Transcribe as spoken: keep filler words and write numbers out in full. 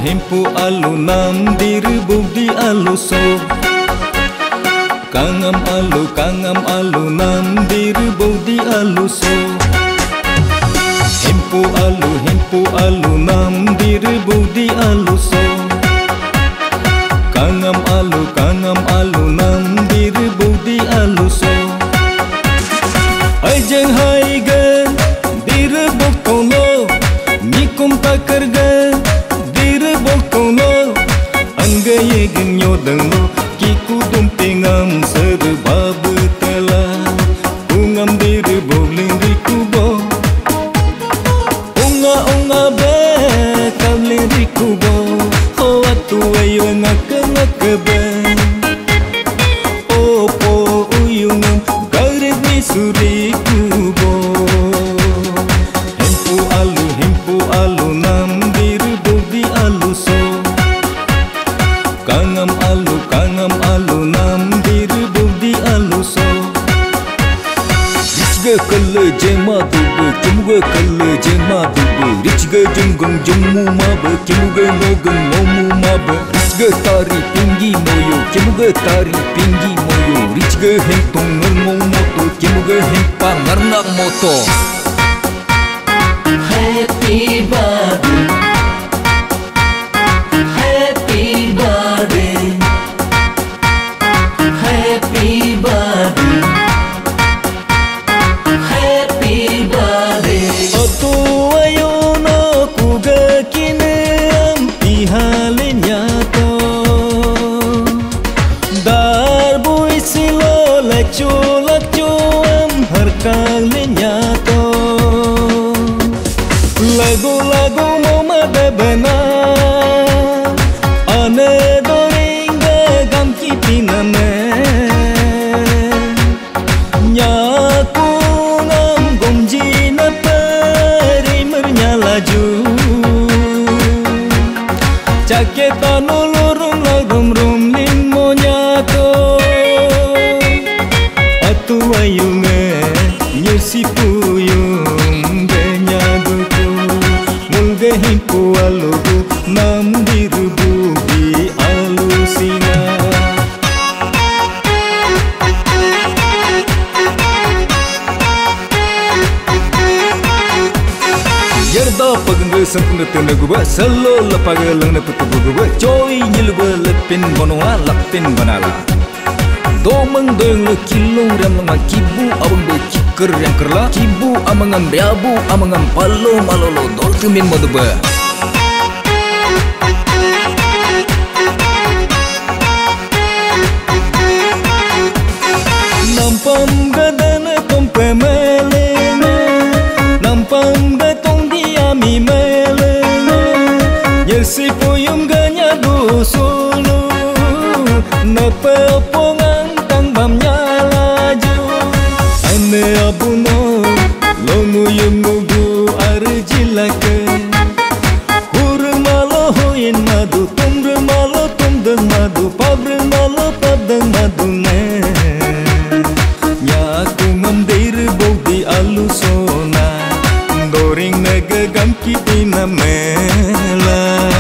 hempu alu nam dir budi alu so. Kangam alu kangam alu nam dir budi alu so. Hempu alu hempu alu nam dir budi alu so. Kangam alu kangam alu nam dir budi alu so. Ai jeng hai ge dir bokono nikum takar ge dir bokono angge ye genyo dengno kiku dumpingam serbab tela ungam dir bowling rikubo unga unga be kable rikubo ho atu ayo ngak ngak be opo uyungam garit ni suri kubo. Hempu alu hempu alu nam dir budi alu so. Kangam alu kangam alu nam dir budi alu so. Richga kalle jema dubu kimga kalle jema dubu richga junggung jummu maba kimga nogun momu maba richga tari pingi moyo kimga tari pingi moyo richga hentong ngermo moto kimga hempa ngarnak moto. Happy birthday, happy birthday, happy birthday, happy birthday. Otu ayo no kuga kine am ihale nyato. Dar bui silo lecho lecho am harkale nyato. Lagu lagu mama bebena ane doringa gam kipina me nyaku nam gomji na peri mernyalaju cake tanulurum lagum rum limo nyato atu ayunge nyusi puyung benyaduku mulge himpu alugu nam dir budi alusina. Yerda pagengge sempurna tenaguba selo lapaga langna putubuguba joy nyilba lepin bonwa lapin banala. Domeng doyong le kilong ram lang kibu abang be kiker yang kerla kibu amangam beabu amangam palo malolo dol kemin moduba. Nampam gadana kompe melena nampam gatong diami melena yersi puyum ganya dusulu nepe opongan tang bam nyalaju ane abuno longu yemugu arjilake hur malo hoyen madu tumre malo tumdeng madu pabre malo padeng madu ne nyaku mandir bodi alu sona doring nega gam kipina mela.